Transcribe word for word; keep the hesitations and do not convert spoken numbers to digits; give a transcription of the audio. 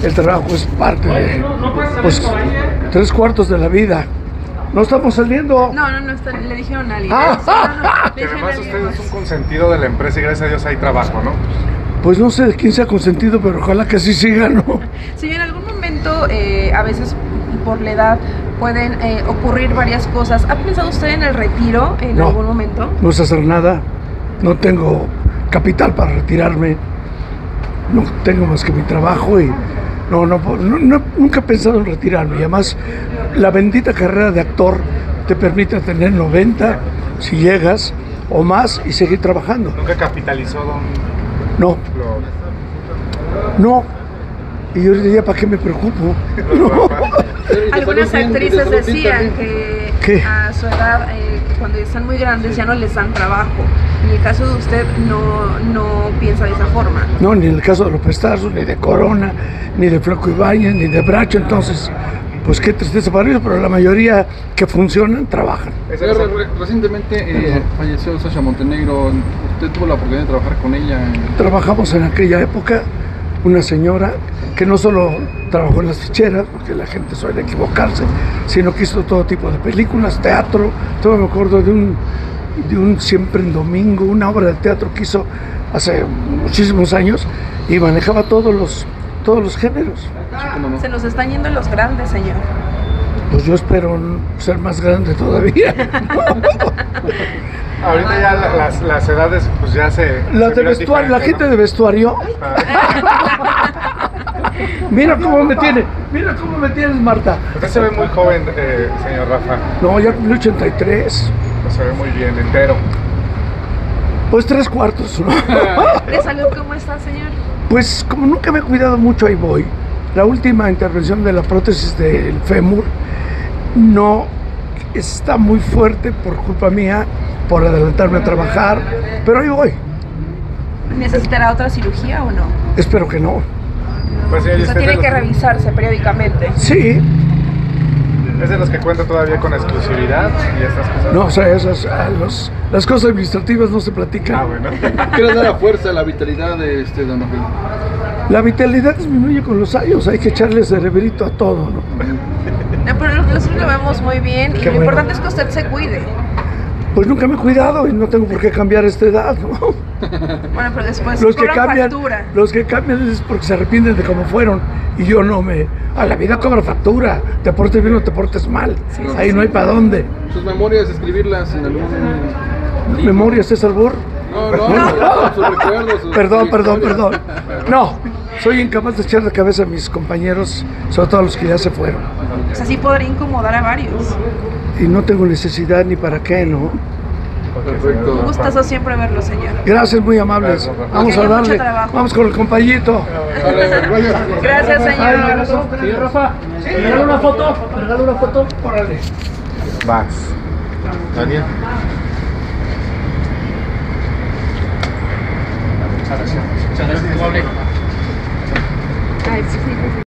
el trabajo es parte de, pues, tres cuartos de la vida. ¿No estamos saliendo? No, no, no, está, le dijeron a alguien. Ah. Sí, no, no, Que además usted es un consentido de la empresa y gracias a Dios hay trabajo, ¿no? Pues no sé de quién sea consentido, pero ojalá que así siga, ¿no? Si en algún momento, eh, a veces por la edad, pueden eh, ocurrir varias cosas. ¿Ha pensado usted en el retiro en No. algún momento? No sé hacer nada, no tengo capital para retirarme, no tengo más que mi trabajo y no, no, no, no, nunca he pensado en retirarme. Y además, la bendita carrera de actor te permite tener noventa, si llegas, o más, y seguir trabajando. ¿Nunca capitalizó, don? No, Lo... no. Y yo diría, ¿para qué me preocupo? No. Algunas actrices decían que ¿Qué? a su edad, eh, cuando están muy grandes, ya no les dan trabajo. En el caso de usted, no, no piensa de esa forma. No, ni en el caso de López Tarso, ni de Corona, ni de Flaco Ibáñez, ni de Bracho. Entonces, pues qué tristeza para ellos, pero la mayoría que funcionan, trabajan. Señor, re- recientemente eh, falleció Sasha Montenegro. ¿Usted tuvo la oportunidad de trabajar con ella? Trabajamos en aquella época, una señora que no solo trabajó en las ficheras, porque la gente suele equivocarse, sino que hizo todo tipo de películas, teatro. Todo me acuerdo de un, de un Siempre en Domingo, una obra de teatro que hizo hace muchísimos años y manejaba todos los, todos los géneros. Sí, cómo no. Se nos están yendo los grandes, señor. Pues yo espero ser más grande todavía. Ahorita ya la- las, las edades pues ya se... La, se de miran vestuario, la diferente, gente ¿no? de vestuario, Ah, mira cómo me tiene, mira cómo me tienes, Marta. Usted se ve muy joven, eh, señor Rafa. No, ya cumplí ochenta y tres, Se ve muy bien, entero. pues tres cuartos, ¿no? ¿De salud cómo está, señor? Pues como nunca me he cuidado mucho, ahí voy. La última intervención de la prótesis del fémur no está muy fuerte por culpa mía, por adelantarme a trabajar, pero ahí voy. ¿Necesitará otra cirugía o no? Espero que no. Pues señor, ¿y O sea, usted tiene es de que los- revisarse periódicamente. Sí, es de los que cuenta todavía con exclusividad y estas cosas? no, o sea, esas, ah, los- las cosas administrativas no se platican. Ah, bueno. ¿Qué le da la fuerza, la vitalidad de este don Rafael? La vitalidad disminuye con los años, hay que echarle cerebrito a todo, ¿no? No, pero nosotros lo vemos muy bien y Qué lo bueno. importante es que usted se cuide. Pues nunca me he cuidado y no tengo por qué cambiar esta edad, ¿no? Bueno, pero después Los que cobran cambian, factura. los que cambian es porque se arrepienten de cómo fueron y yo no me... A la vida cobra factura, te portes bien o te portes mal, ahí no hay para dónde. Sus memorias, escribirlas en algún... ¿Memoria, César Bor? No, no, no, sus recuerdos. sus Perdón, perdón, historias. perdón. No, soy incapaz de echar de cabeza a mis compañeros, sobre todo a los que ya se fueron. O sea, sí podría incomodar a varios. Y no tengo necesidad ni para qué, ¿no? Perfecto. Un gustazo siempre verlo, señor. Gracias, muy amables. Vamos Que a haya mucho darle, trabajo. vamos con el compañito. Sale, gracias. Gracias, señor. Señor Rafa, ¿me regala una foto? ¿Me regala una foto? Órale. Vas. Daniel. Ay, sí, sí.